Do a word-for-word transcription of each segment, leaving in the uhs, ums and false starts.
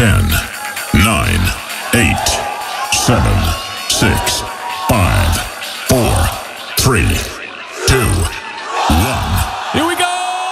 ten, nine, eight, seven, six, five, four, three, two, one. Here we go!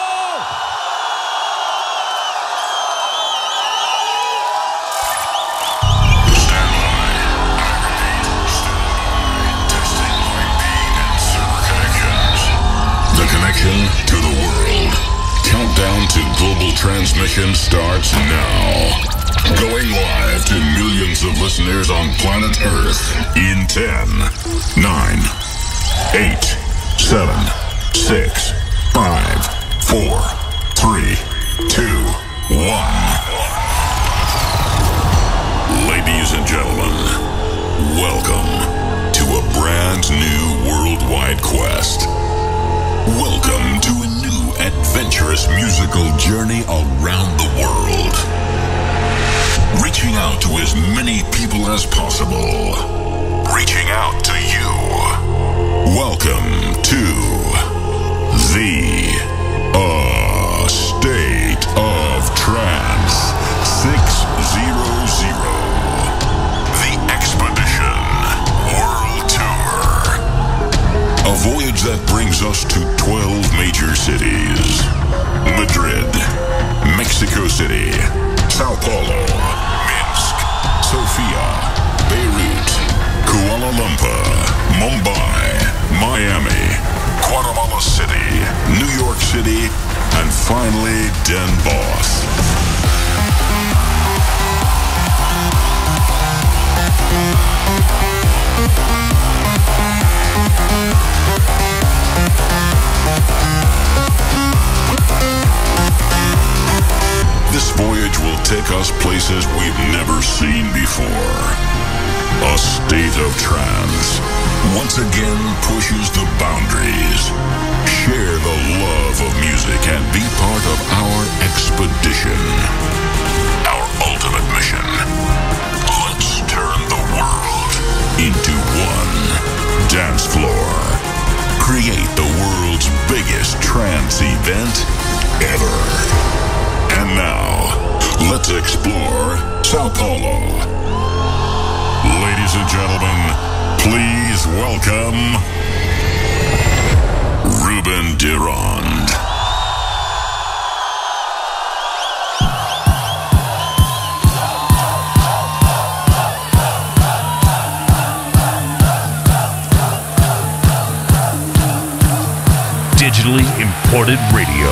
Stand by. I repeat, stand by. Testing lightning and server connections. The connection to the world. Countdown to global transmission starts now. Going live to millions of listeners on planet Earth in ten, nine, eight, seven, six, five, four, three, two, one. Ladies and gentlemen, welcome to a brand new worldwide quest. Welcome to a new adventurous musical journey around the world. Reaching out to as many people as possible. Reaching out to you. Welcome to the uh, State of Trance six hundred. The Expedition World Tour. A voyage that brings us to twelve major cities. Madrid, Mexico City, Sao Paulo, Minsk, Sofia, Beirut, Kuala Lumpur, Mumbai, Miami, Guatemala City, New York City, and finally Den Bosch. This voyage will take us places we've never seen before. A state of trance once again pushes the boundaries. Share the love of music and be part of our expedition. Our ultimate mission. Let's turn the world into one dance floor. Create the world's biggest trance event ever. And now, let's explore Sao Paulo. Ladies and gentlemen, please welcome Ruben de Ronde. Digitally imported radio.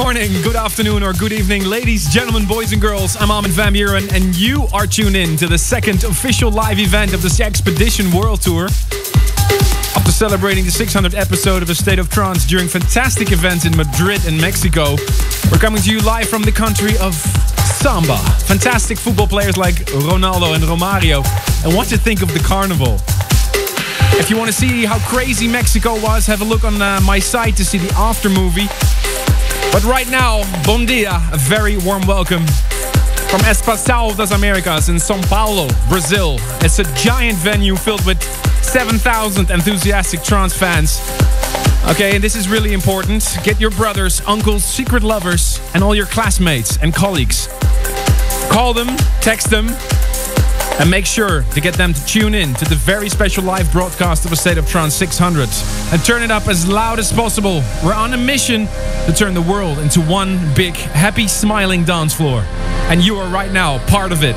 morning, good afternoon, or good evening, ladies, gentlemen, boys and girls. I'm Armin van Buuren, and you are tuned in to the second official live event of the Expedition World Tour. After celebrating the six hundredth episode of A State of Trance during fantastic events in Madrid and Mexico, we're coming to you live from the country of Samba. Fantastic football players like Ronaldo and Romario. And what to think of the carnival. If you want to see how crazy Mexico was, have a look on uh, my site to see the after movie. But right now, bom dia, a very warm welcome from Espaço das Américas in São Paulo, Brazil. It's a giant venue filled with seven thousand enthusiastic trance fans. Okay, and this is really important. Get your brothers, uncles, secret lovers, and all your classmates and colleagues. Call them, text them, and make sure to get them to tune in to the very special live broadcast of A State of Trance six hundred. And turn it up as loud as possible. We're on a mission to turn the world into one big, happy, smiling dance floor. And you are right now part of it.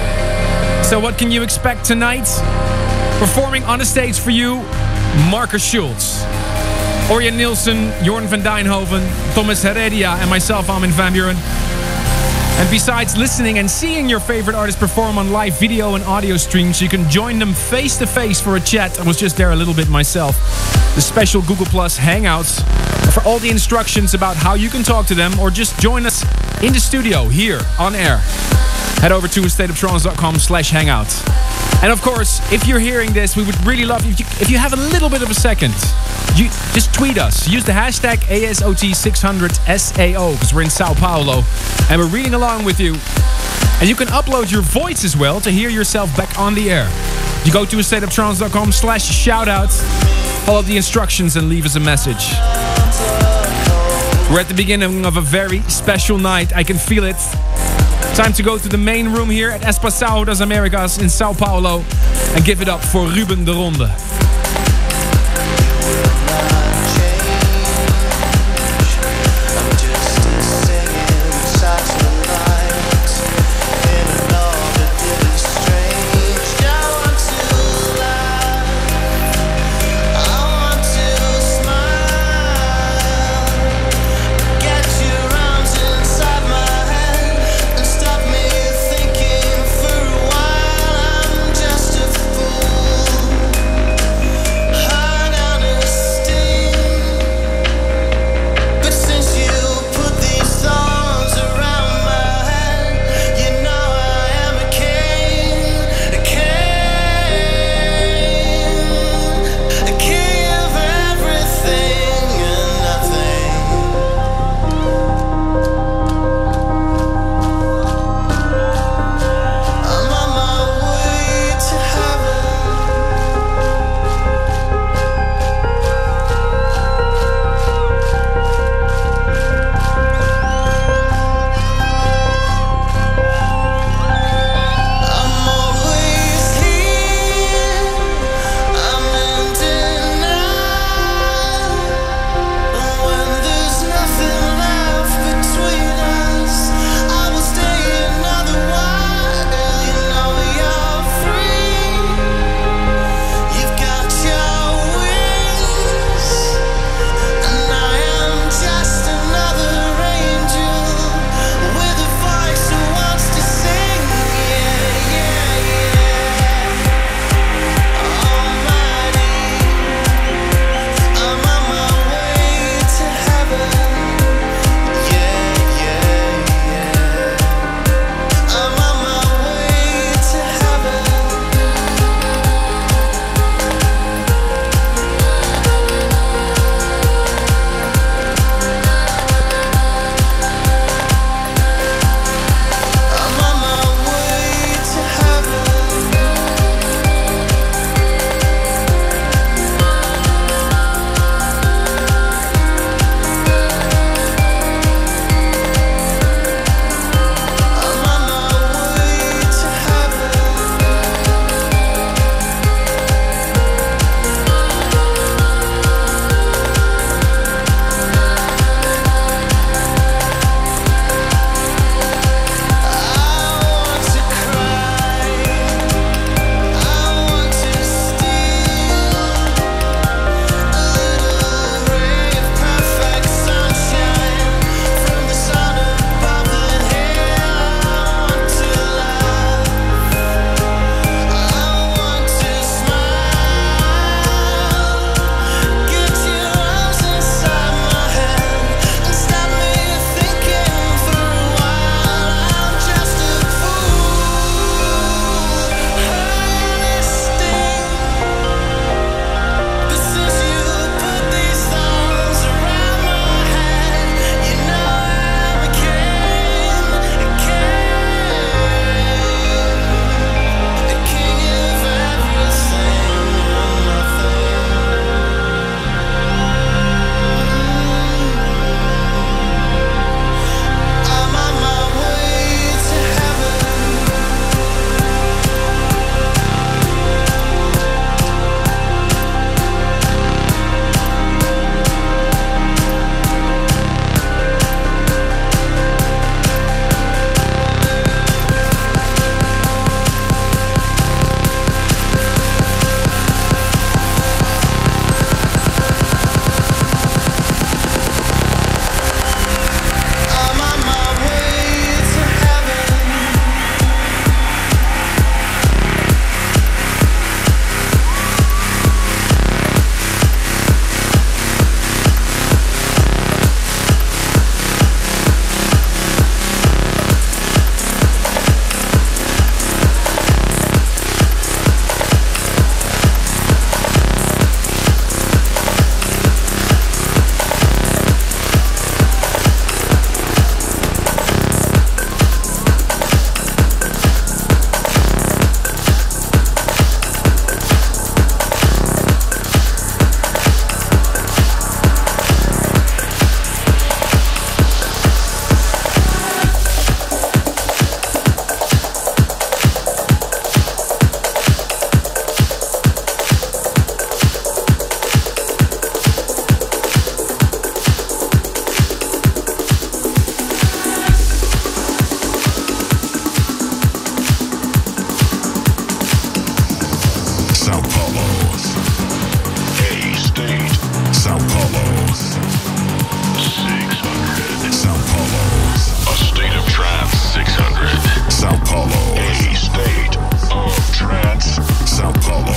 So what can you expect tonight? Performing on the stage for you, Marcus Schulz, Orjan Nilsen, Jorn van Dijnhoven, Thomas Heredia, and myself, Armin van Buuren. And besides listening and seeing your favorite artists perform on live video and audio streams, you can join them face to face for a chat. I was just there a little bit myself. The special Google Plus Hangouts. For all the instructions about how you can talk to them or just join us in the studio here on air, head over to stateoftrance.com slash hangout. And of course, if you're hearing this, we would really love you if you have a little bit of a second. You just tweet us. Use the hashtag A S O T six hundred S A O because we're in Sao Paulo and we're reading along with you. And you can upload your voice as well to hear yourself back on the air. You go to stateoftrance.com slash shoutout, follow the instructions and leave us a message. We're at the beginning of a very special night. I can feel it. Time to go to the main room here at Espaço das Américas in Sao Paulo and give it up for Ruben de Ronde. Sao Paulo. six hundred. Sao Paulo. A state of trance. six hundred. Sao Paulo. A state of trance. Sao Paulo.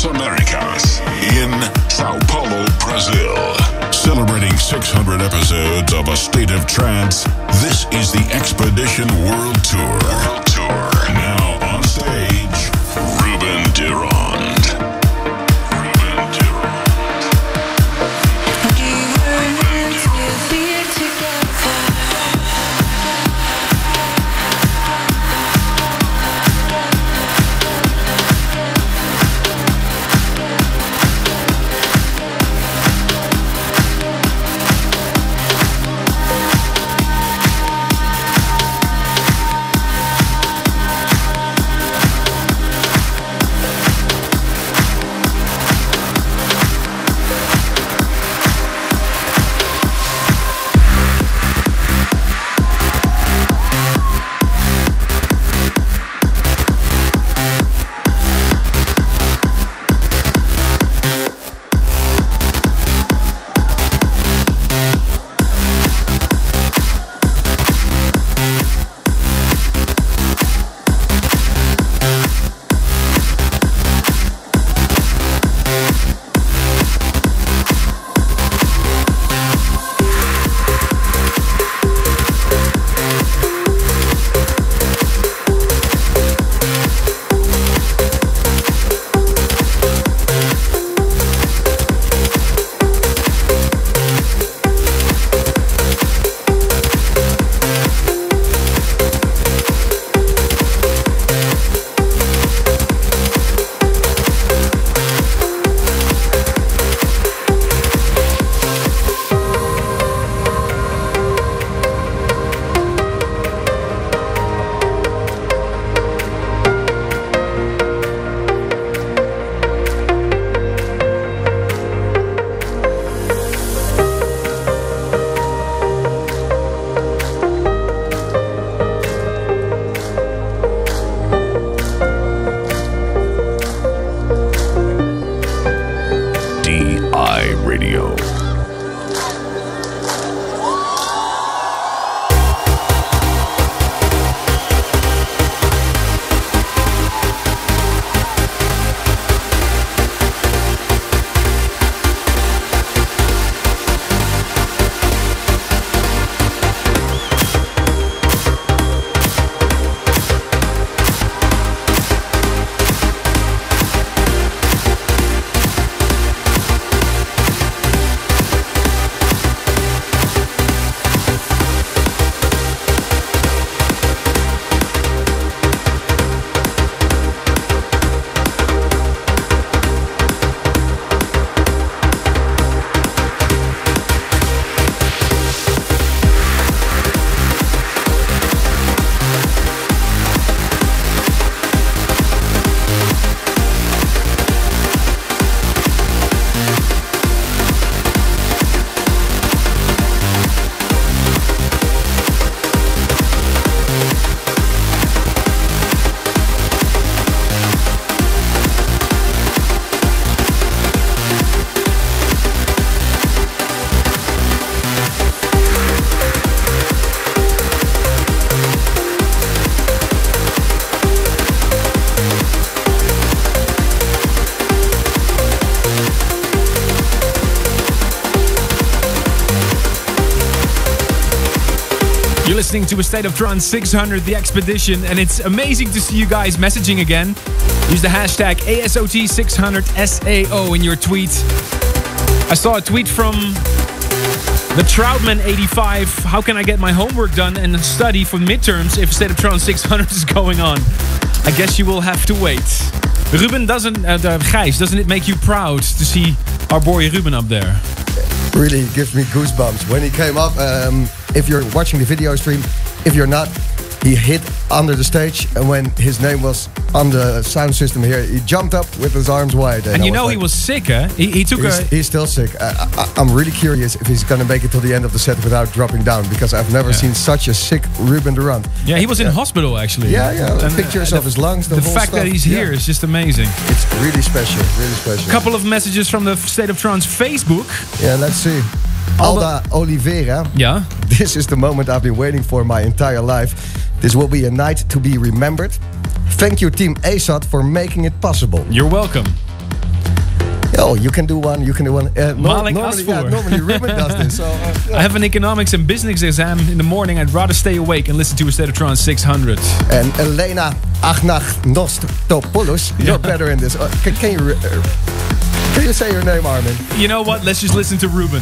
Americas in Sao Paulo, Brazil. Celebrating six hundred episodes of A State of Trance, this is the Expedition World Tour. World Tour. Now on stage, Ruben de Ronde. Ruben de Ronde. Do you want to be together? You're listening to A State of Trance six hundred, The Expedition, and it's amazing to see you guys messaging again. Use the hashtag A S O T six hundred S A O in your tweet. I saw a tweet from the Troutman eighty-five. How can I get my homework done and study for midterms if State of Trance six hundred is going on? I guess you will have to wait. Ruben, doesn't uh, uh, Gijs, doesn't it make you proud to see our boy Ruben up there? Really gives me goosebumps. When he came up, um, if you're watching the video stream, if you're not, he hit under the stage, and when his name was on the sound system here, he jumped up with his arms wide. And, and you know like, he was sick, eh? He, he took he's, a... He's still sick. I, I, I'm really curious if he's going to make it till the end of the set without dropping down, because I've never yeah. seen such a sick Ruben de Ronde. Yeah, he was yeah. in hospital, actually. Yeah, yeah. And, pictures uh, of the, his lungs, the, the whole fact stuff. that he's here yeah. is just amazing. It's really special, really special. A couple of messages from the State of Trance Facebook. Yeah, let's see. Alda Oliveira. Yeah. This is the moment I've been waiting for my entire life. This will be a night to be remembered. Thank you, Team A S O T, for making it possible. You're welcome. Oh, you can do one, you can do one. Uh, nor- Malik normally, yeah, Asfour. normally Ruben does this. So, uh, yeah. I have an economics and business exam in the morning. I'd rather stay awake and listen to a State of Trance six hundred. And Elena Agnagnostopoulos, you're better in this. Uh, can, can you uh, can you say your name, Armin? You know what? Let's just listen to Ruben.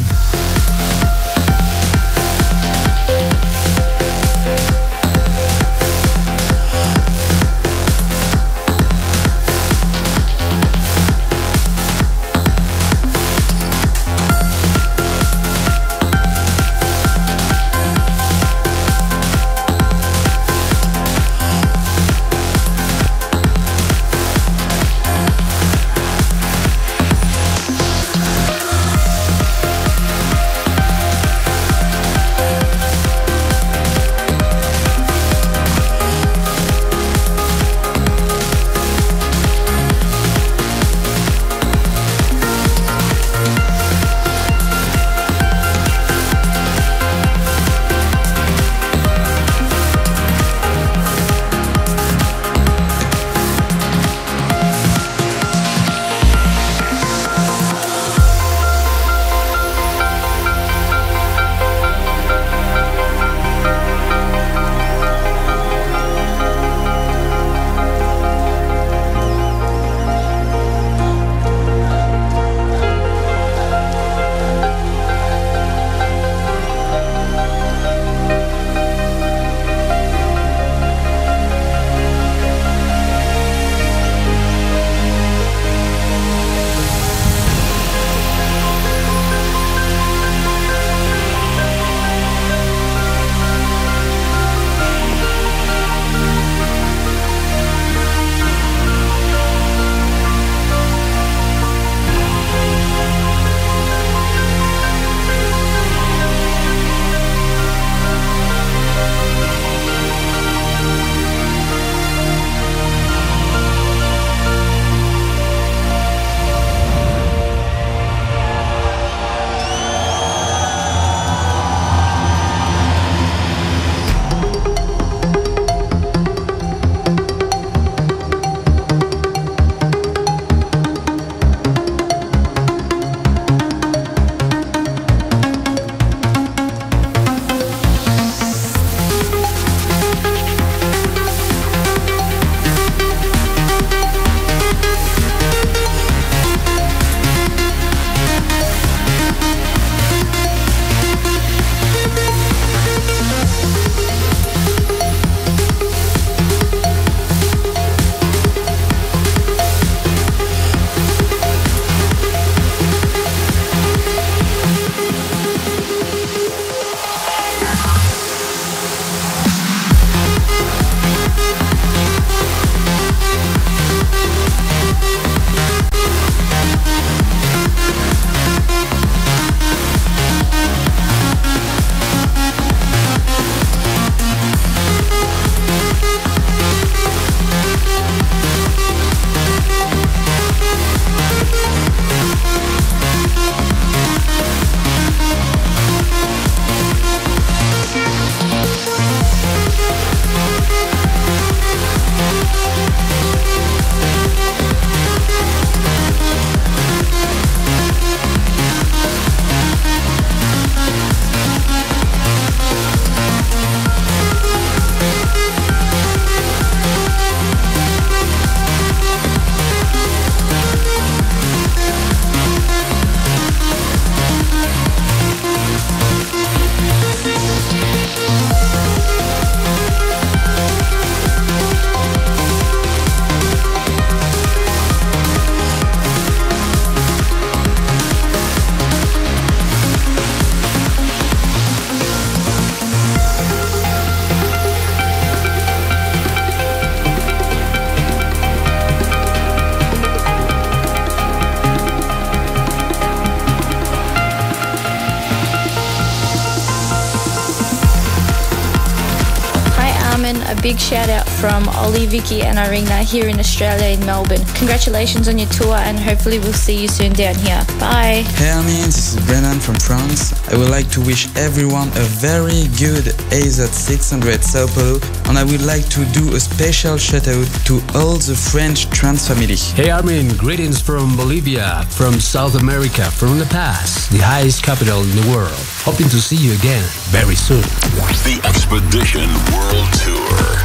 big shout out from Ollie, Vicky and Irina here in Australia in Melbourne. Congratulations on your tour and hopefully we'll see you soon down here. Bye. Hey Armin, this is Brennan from France. I would like to wish everyone a very good A Z six hundred Sao Paulo, and I would like to do a special shout out to all the French trans family. Hey Armin, greetings from Bolivia, from South America, from La Paz, the highest capital in the world. Hoping to see you again very soon. The Expedition World Tour.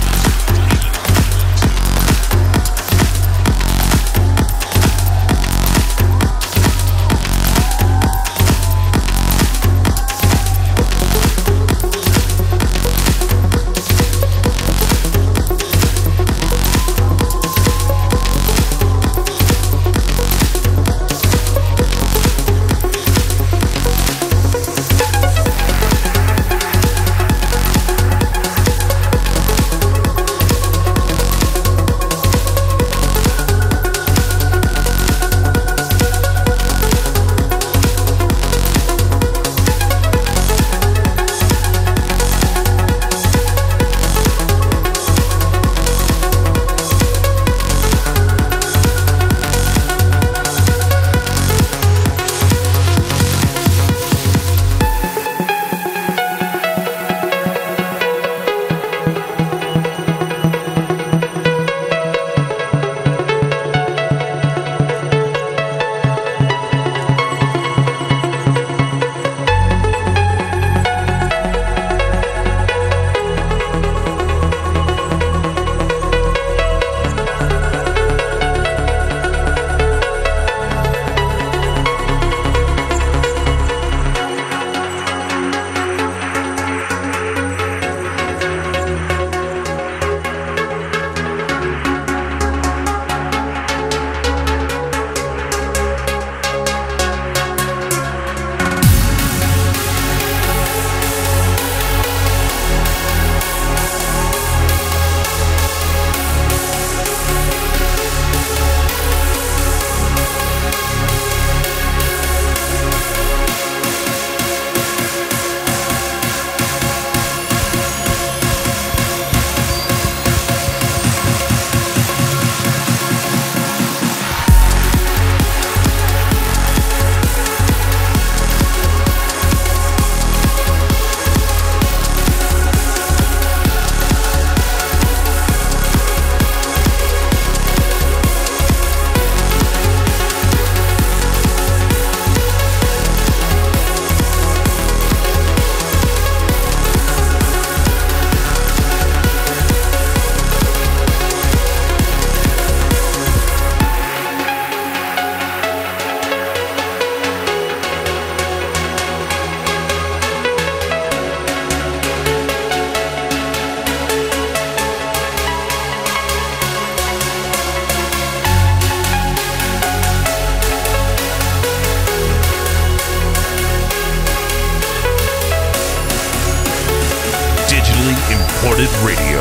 Imported Radio.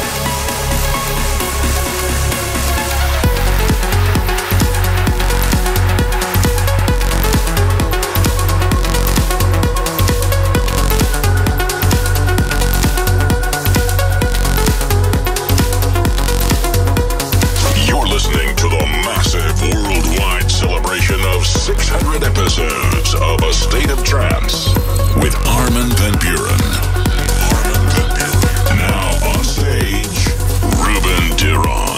You're listening to the massive worldwide celebration of six hundred episodes of A State of Trance with Armin van Buuren. Now on stage, Ruben Durand.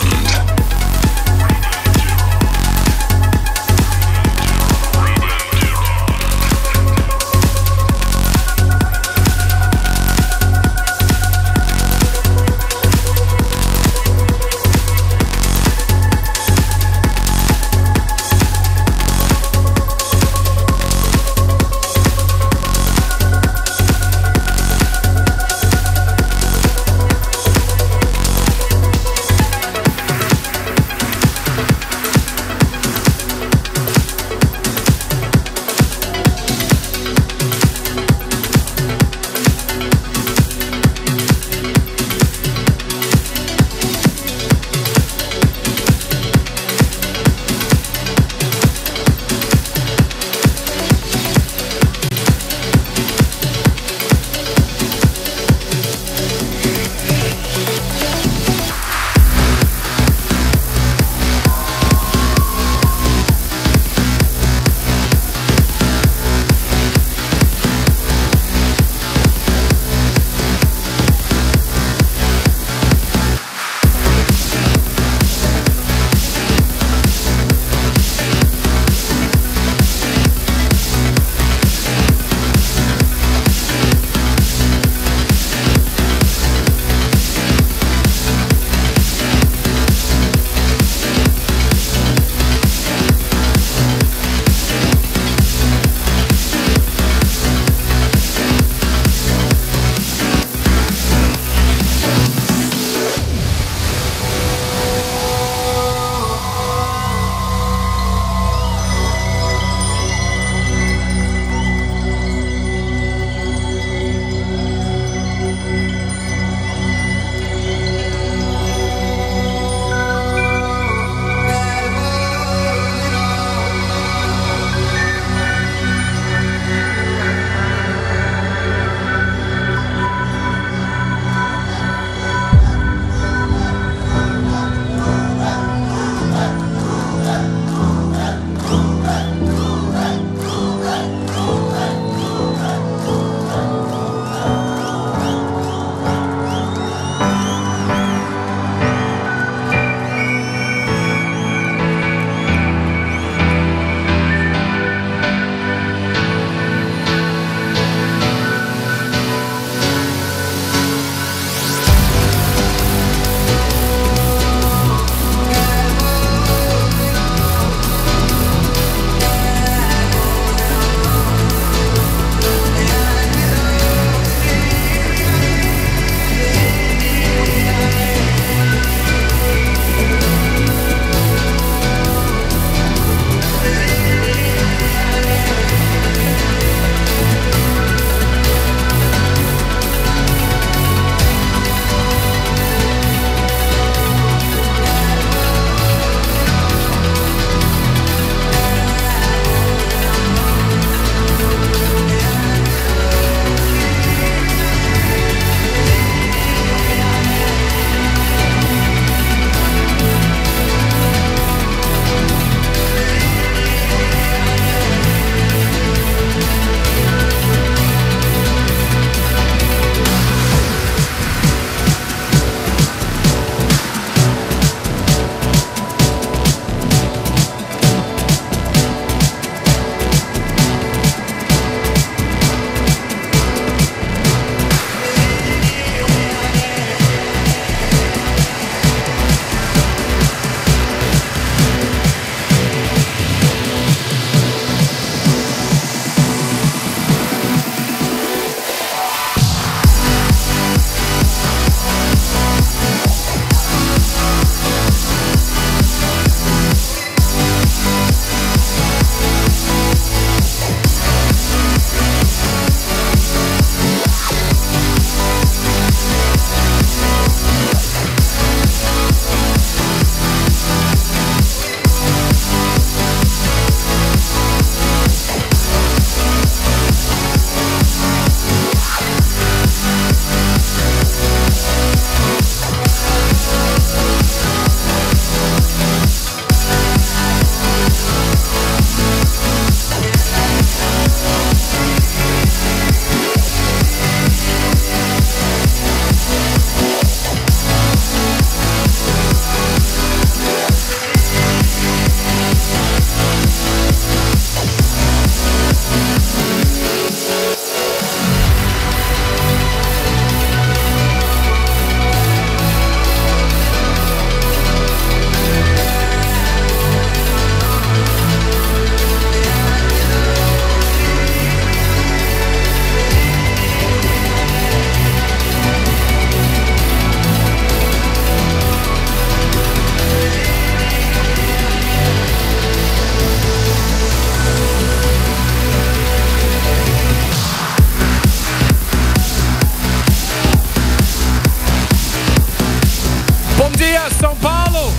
São Paulo.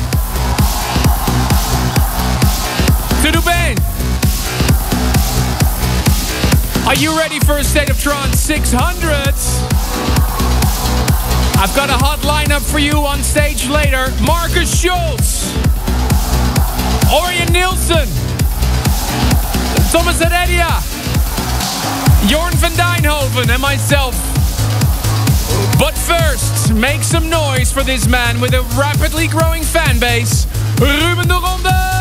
Tudo bem? Are you ready for a State of Trance six hundred? I've got a hot lineup for you on stage later. Marcus Schultz, Orion Nielsen, Thomas Heredia, Jorn van Dijnhoven and myself. But first, make some noise for this man with a rapidly growing fan base, Ruben de Ronde!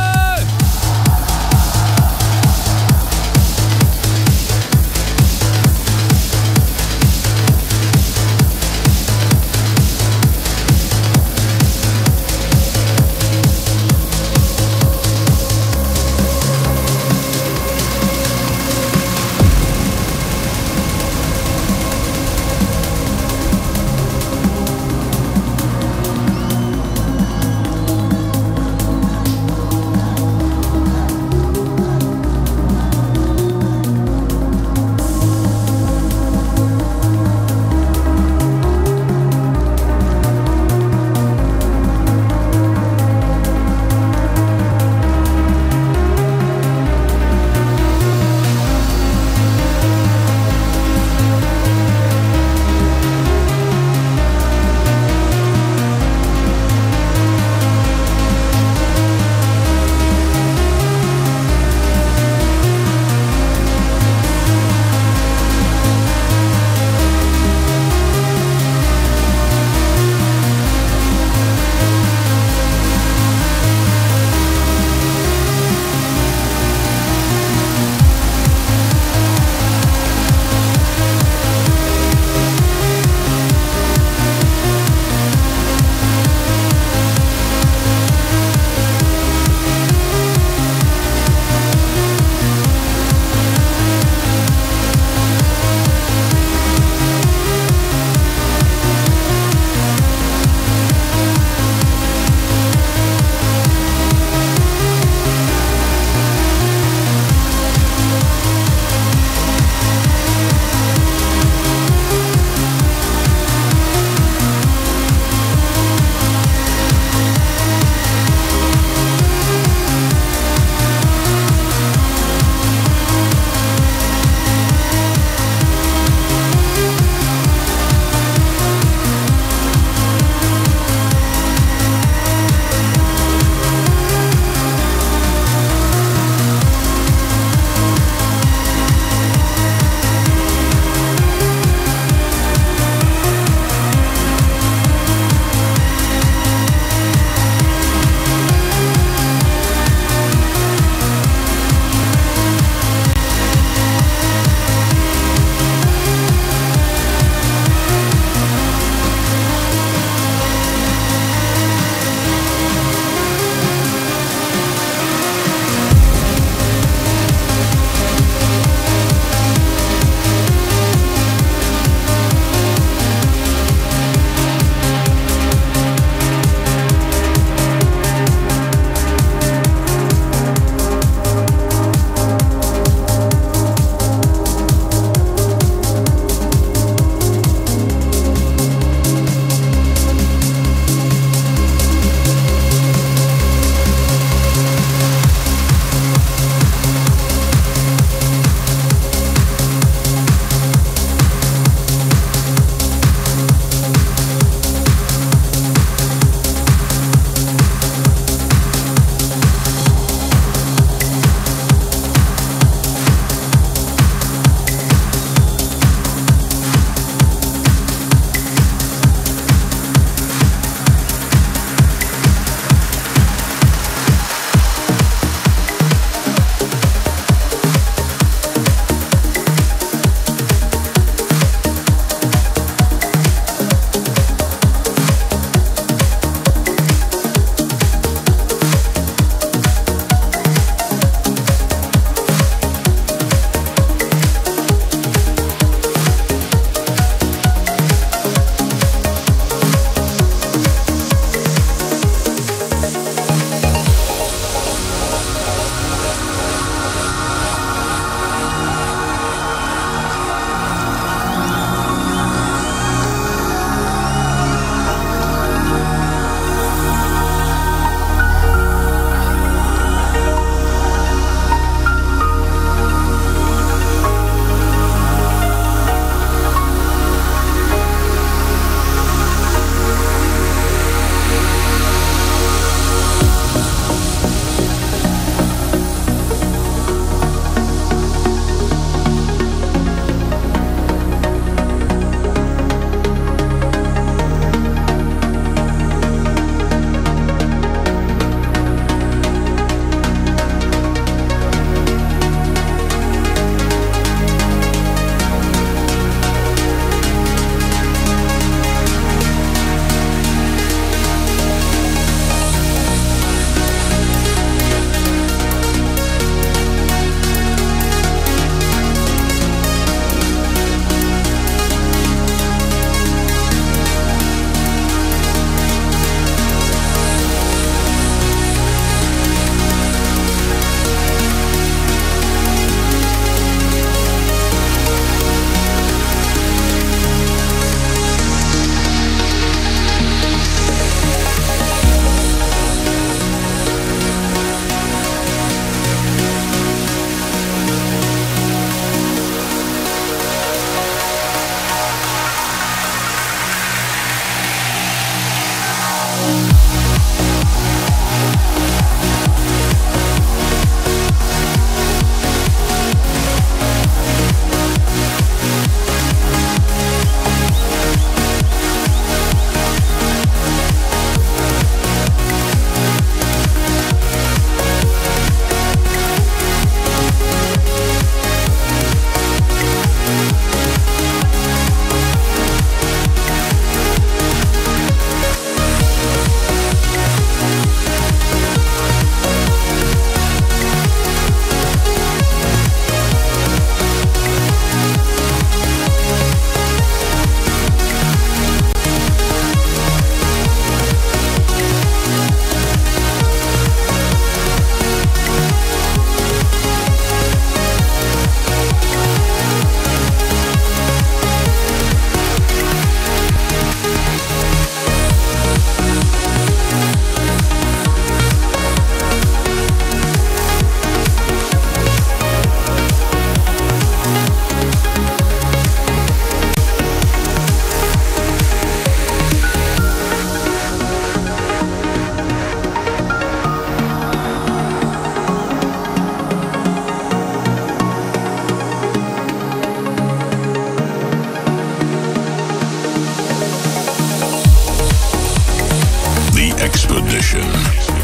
Expedition.